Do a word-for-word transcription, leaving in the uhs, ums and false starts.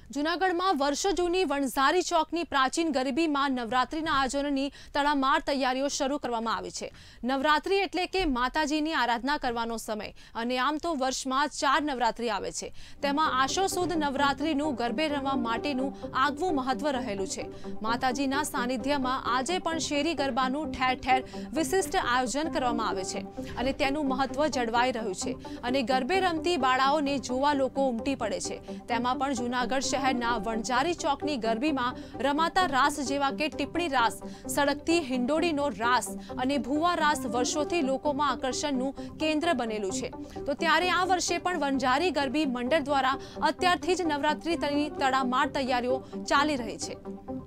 જૂનાગઢમાં વર્ષો જૂની વણઝારી ચોકની પ્રાચીન ગરબીમાં નવરાત્રિના આયોજનની તડામાર તૈયારીઓ શરૂ કરવામાં આવી છે। નવરાત્રિ એટલે કે માતાજીની આરાધના કરવાનો સમય અને આમ તો વર્ષમાં ચાર નવરાત્રિ આવે છે, તેમાં આશો સુદ નવરાત્રિનું ગરબે રમવા માટેનું આગવું મહત્વ રહેલું છે। માતાજીના સાનિધ્યમાં આજે પણ શેરી ગરબાનું ઠેર ઠેર વિશિષ્ટ આયોજન કરવામાં આવે છે અને તેનું મહત્વ જળવાઈ રહ્યું છે અને ગરબે રમતી બાળાઓને જોવા લોકો ઉમટી પડે છે। તેમાં પણ જૂનાગઢ શહેરના વણઝારી ચોકની ગરબીમાં રમાતા રાસ જેવા કે ટીપણી રાસ, સળગતી હિંડોળીનો રાસ અને ભૂવા રાસ વર્ષોથી લોકોમાં આકર્ષણનું કેન્દ્ર બનેલું છે। તો ત્યારે આ વર્ષે પણ વણઝારી ગરબી મંડળ દ્વારા અત્યારથી જ નવરાત્રિની તડામાર તૈયારીઓ ચાલી રહી છે।